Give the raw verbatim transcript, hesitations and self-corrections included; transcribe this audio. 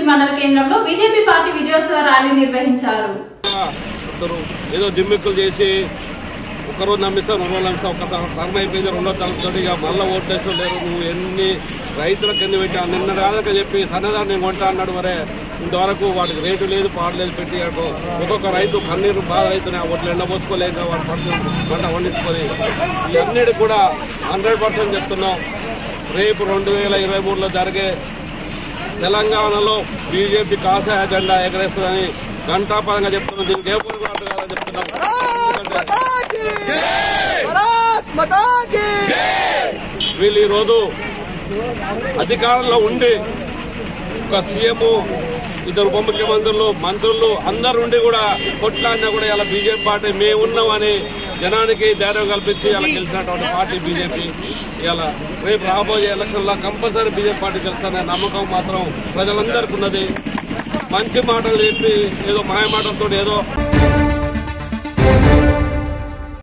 మండల కేంద్రంలో BJP party విజయోత్సవ ర్యాలీ నిర్వహించారు. ఏదో జిమ్మిక్కులు చేసి ఒకరోజు నమ్మిస్తావు రెండు రోజులు నమ్మిస్తావు ఒకసారి టర్మ్ అయిపోయింది రెండో తరగతి ఇక మళ్ళీ ఓట్లు వేస్తూ లేరు. నువ్వు ఎన్ని రైతులకు ఎన్ని పెట్టా నిన్న రాదక చెప్పి సన్నదాన్ని నేను కొంటా అన్నాడు. మరే ఇంతవరకు వాటికి రేటు లేదు పాడలేదు పెట్టి ఒక్కొక్క రైతు కన్నీరు బాధ రైతుని ఓట్లు ఎండబోసుకోలేక వాటి పంటలు పంట పండించుకొని ఇవన్నిటి కూడా హండ్రెడ్ పర్సెంట్ చెప్తున్నాం. రేపు రెండు వేల ఇరవై మూడులో జరిగే తెలంగాణలో బీజేపీ కాషాయ జెండా ఎగరేస్తుందని ఘంటాపదంగా చెప్తున్నాం. దీనికి ఏ పూర్వ కాదని చెప్తున్నాం. వీళ్ళు ఈరోజు అధికారంలో ఉండి ఒక సీఎం ఇద్దరు ఉప ముఖ్యమంత్రులు మంత్రులు అందరు ఉండి కూడా కొట్లాడినా కూడా ఇలా బీజేపీ పార్టీ మేము ఉన్నామని జనానికి ధైర్యం కల్పించి ఇలా గెలిచినటువంటి పార్టీ బీజేపీ. ఇలా రేపు రాబోయే ఎలక్షన్లో కంపల్సరీ బీజేపీ పార్టీ గెలుస్తారనే నమ్మకం మాత్రం ప్రజలందరికీ ఉన్నది. మంచి మాటలు చెప్పి ఏదో మాయ మాటలతో ఏదో